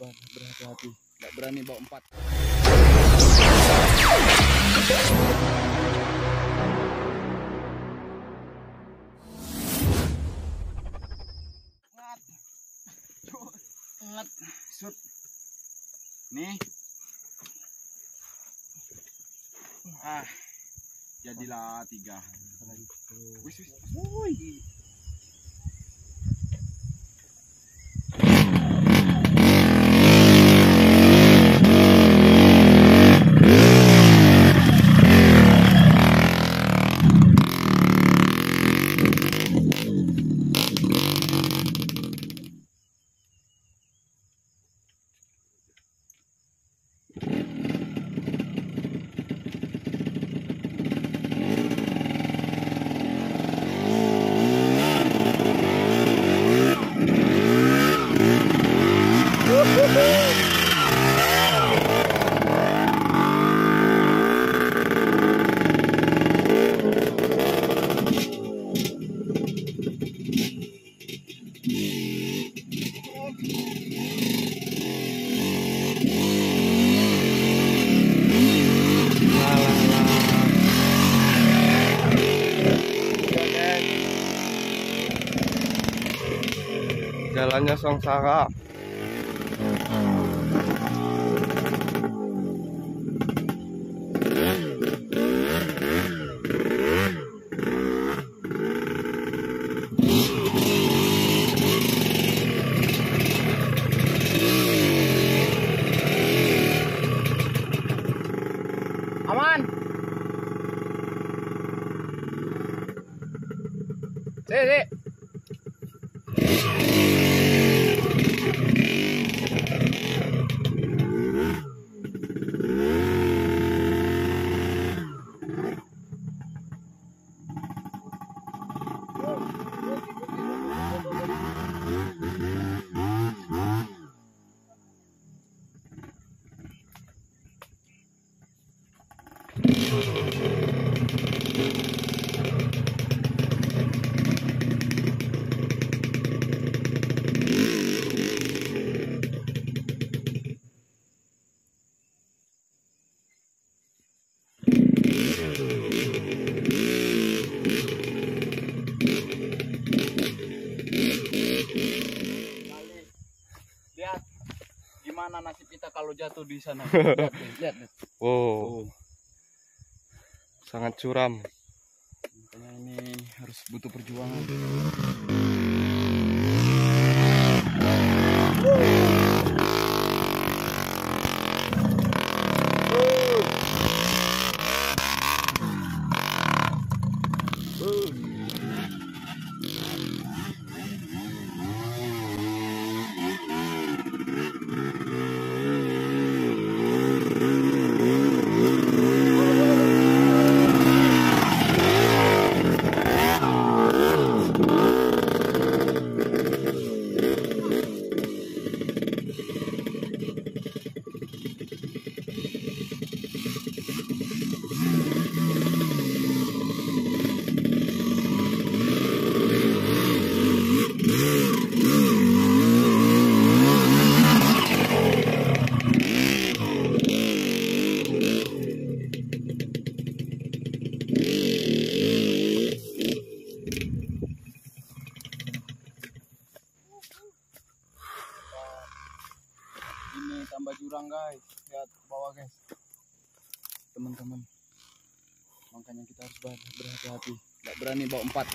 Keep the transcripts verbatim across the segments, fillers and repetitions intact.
berhati-hati. Nggak berani bawa empat. Ngat, ngat, shoot. Nih. Ah, jadilah tiga. Wis, wis. Woi. Jalannya Songsara. Aman. Si, si. Lihat gimana nasib kita kalau jatuh di sana. Lihat, lihat, lihat. Oh, oh, sangat curam. Makanya ini harus butuh perjuangan. Ini tambah jurang guys, lihat ke bawah guys, teman-teman. Makanya kita harus berhati-hati, nggak berani bawa empat.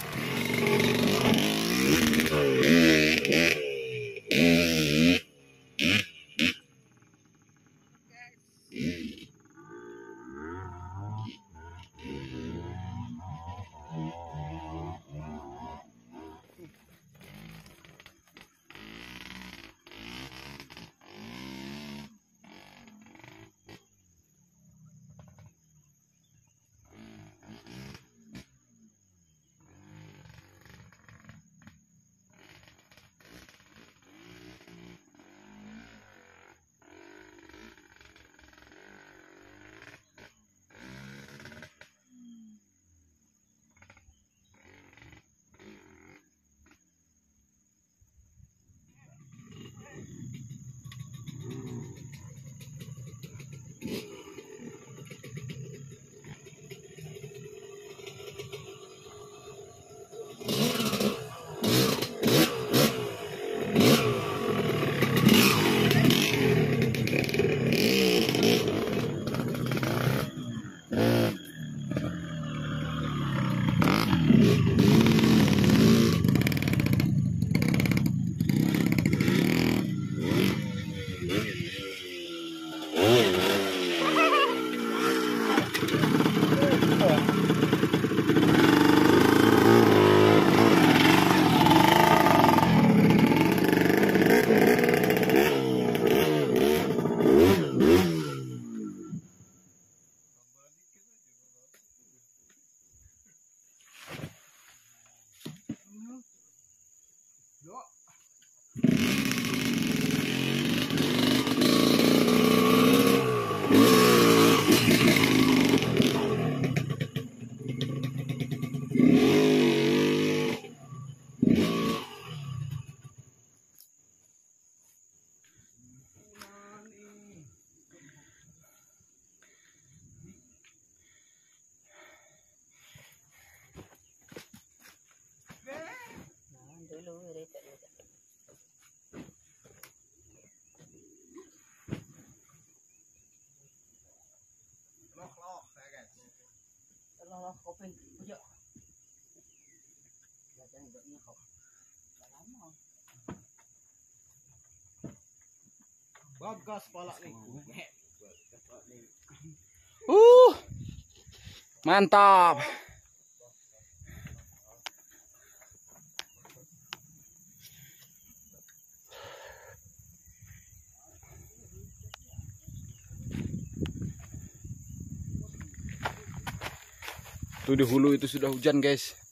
open puja. Jangan enggaknya kau. Lama. Bagas pala nih. Uh. Mantap. Tuh di hulu itu sudah hujan, guys.